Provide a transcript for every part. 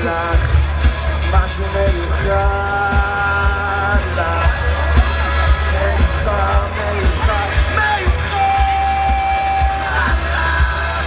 לך משהו מיוחד לך, מיוחד, מיוחד, מיוחד לך.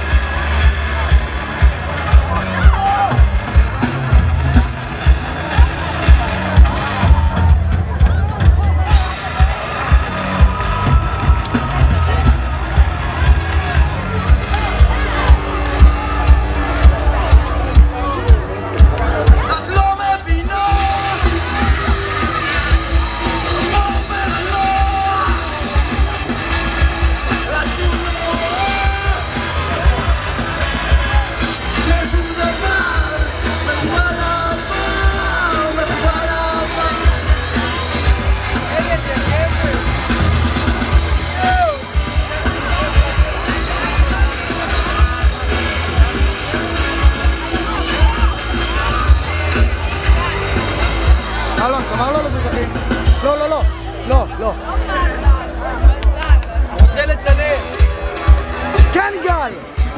אלון, תאמר לו למזרחים. לא, לא, לא. לא, לא. רוצה לצנן. כן, גל!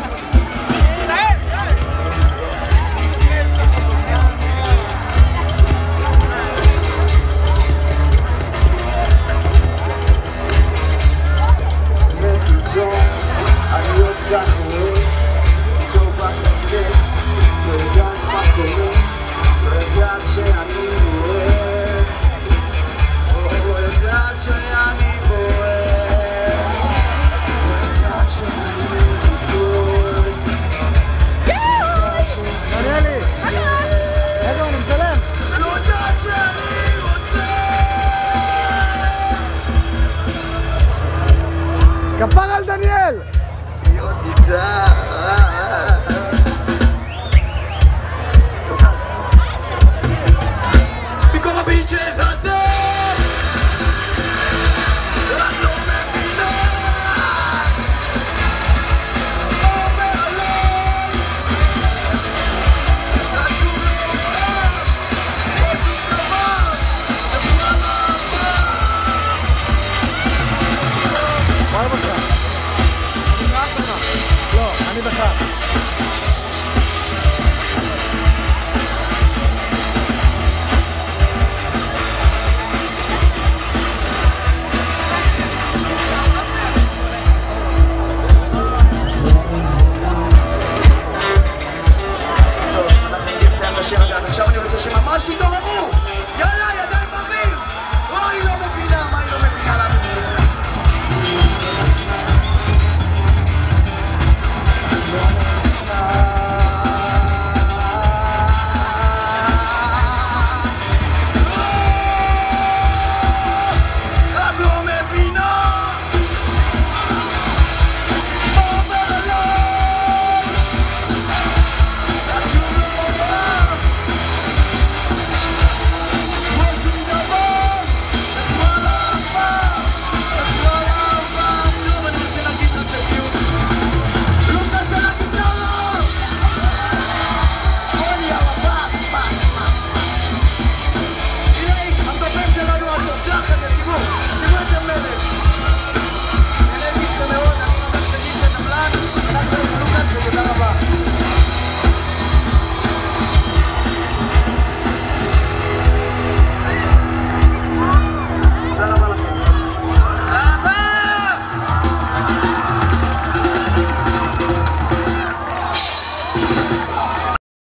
ופתאום אני אותך רואה טוב בקצה, לא יודעת מה קורה, לא יודעת שאני בוער, לא יודעת שאני בוער, לא יודעת שאני בוער, דניאלי! רגע, אני מצלם! לא יודעת שאני רוצה. כפר על דניאל! להיות איתה במקום הביט שזזר, את לא מבינה, עובר עליי, את שוב לא רואה, לא שום דבר, לכולם לעבר. מה בך? לא, אני בך. עכשיו אני רוצה שממש תתעוררו!